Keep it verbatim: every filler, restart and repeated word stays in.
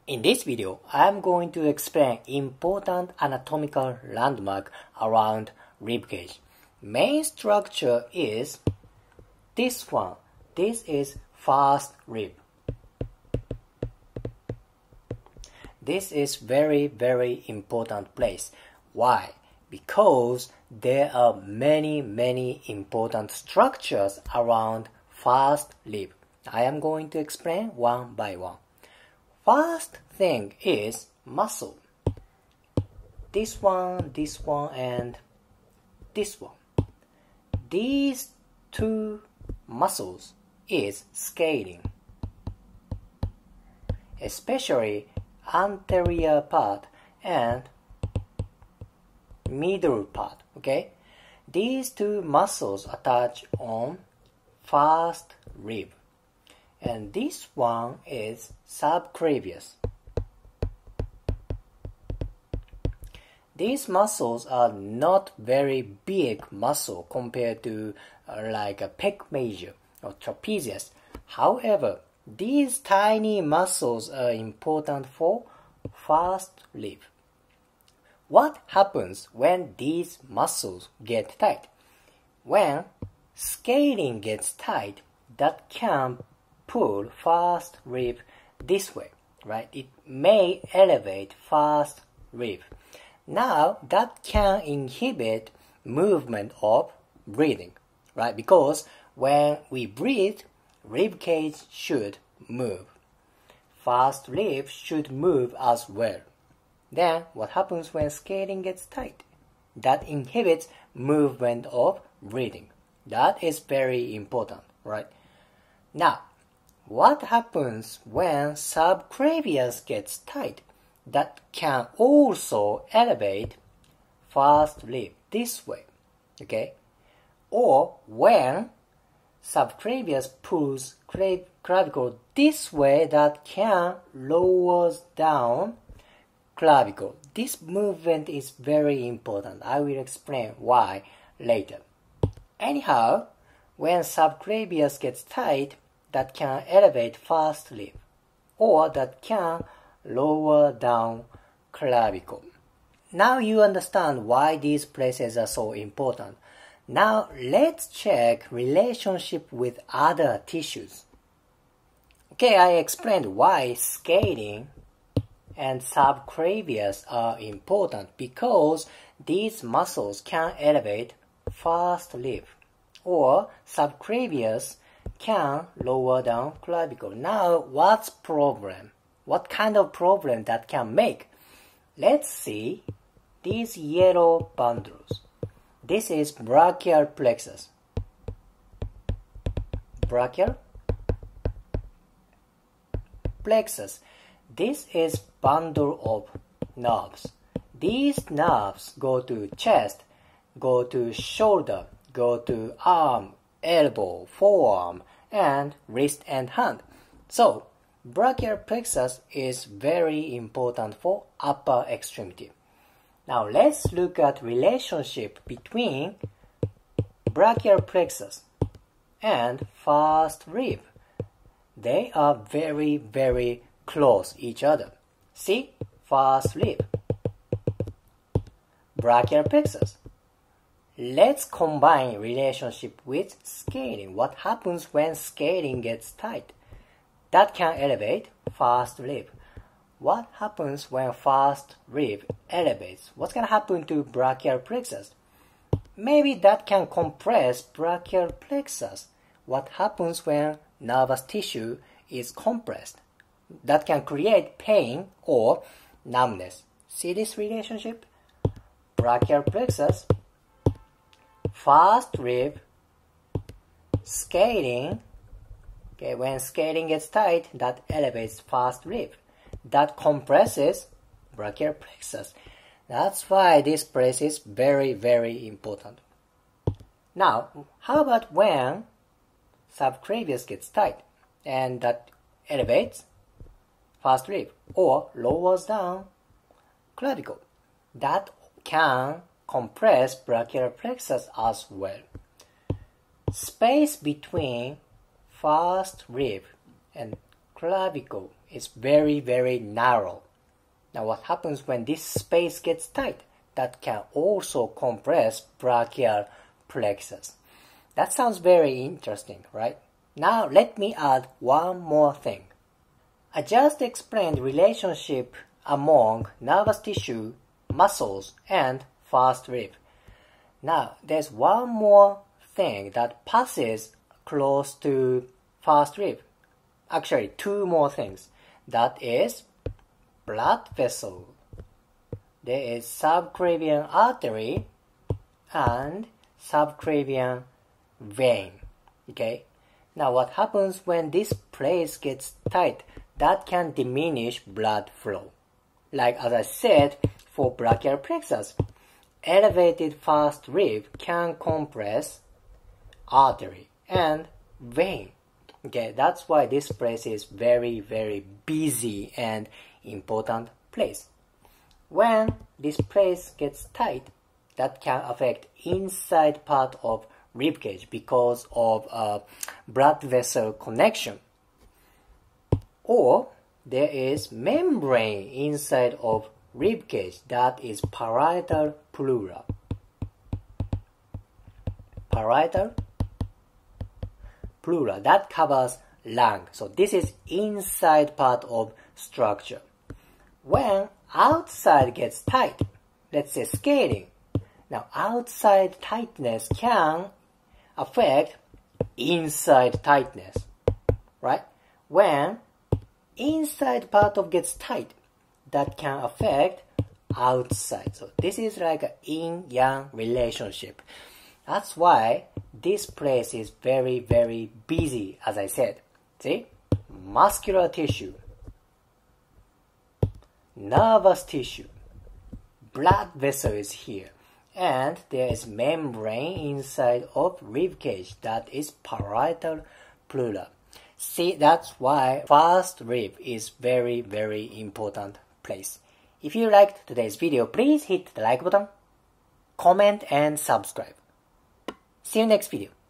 In this video, I am going to explain important anatomical landmark around ribcage. Main structure is this one. This is first rib. This is very very important place. Why? Because there are many many important structures around first rib. I am going to explain one by one. First thing is muscle. This one, this one, and this one. These two muscles is scaling, especially anterior part and middle part. Okay, these two muscles attach on first rib. And this one is subclavius. These muscles are not very big muscle compared to uh, like a pec major or trapezius. However, these tiny muscles are important for first rib. What happens when these muscles get tight? When scaling gets tight, that can pull first rib this way, right? It may elevate first rib. Now that can inhibit movement of breathing, right? Because when we breathe, rib cage should move. First rib should move as well. Then what happens when scaling gets tight? That inhibits movement of breathing. That is very important, right? Now, what happens when subclavius gets tight? That can also elevate first rib this way, okay? Or when subclavius pulls clavicle this way, that can lower down clavicle. This movement is very important. I will explain why later. Anyhow, when subclavius gets tight, that can elevate first rib, or that can lower down clavicle. Now you understand why these places are so important. Now let's check relationship with other tissues. Okay, I explained why scaling and subclavius are important, because these muscles can elevate first rib, or subclavius can lower down clavicle. Now, what's problem? What kind of problem that can make? Let's see these yellow bundles. This is brachial plexus. Brachial plexus. This is bundle of nerves. These nerves go to chest, go to shoulder, go to arm, elbow, forearm, and wrist and hand. So, brachial plexus is very important for upper extremity. Now let's look at relationship between brachial plexus and first rib. They are very very close each other. See, first rib, brachial plexus. Let's combine relationship with scaling. What happens when scaling gets tight? That can elevate first rib. What happens when first rib elevates? What's going to happen to brachial plexus? Maybe that can compress brachial plexus. What happens when nervous tissue is compressed? That can create pain or numbness. See this relationship? Brachial plexus, first rib, scaling. Okay, when scaling gets tight, that elevates first rib. That compresses brachial plexus. That's why this place is very very important. Now, how about when subclavius gets tight and that elevates first rib or lowers down clavicle? That can compress brachial plexus as well. Space between first rib and clavicle is very, very narrow. Now what happens when this space gets tight? That can also compress brachial plexus. That sounds very interesting, right? Now let me add one more thing. I just explained relationship among nervous tissue, muscles, and first rib. Now there's one more thing that passes close to first rib. Actually, two more things. That is blood vessel. There is subclavian artery and subclavian vein. Okay? Now what happens when this place gets tight? That can diminish blood flow. Like as I said, for brachial plexus, elevated first rib can compress artery and vein. Okay, that's why this place is very, very busy and important place. When this place gets tight, that can affect inside part of ribcage because of uh, blood vessel connection. Or there is membrane inside of ribcage that is parietal pleura. Parietal pleura that covers lung. So this is inside part of structure. When outside gets tight, let's say scaling. Now outside tightness can affect inside tightness, right? When inside part of gets tight, that can affect outside. So this is like a yin-yang relationship. That's why this place is very, very busy, as I said. See? Muscular tissue, nervous tissue, blood vessel is here, and there is membrane inside of ribcage that is parietal pleura. See, that's why first rib is very, very important place. If you liked today's video, please hit the like button, comment and subscribe. See you next video.